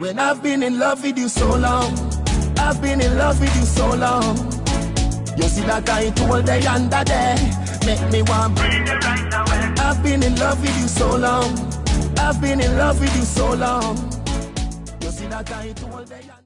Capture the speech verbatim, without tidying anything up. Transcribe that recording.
When I've been in love with you so long, I've been in love with you so long. You see that I told day under there, make me want bring it right now. I've been in love with you so long, I've been in love with you so long. You see that I told day under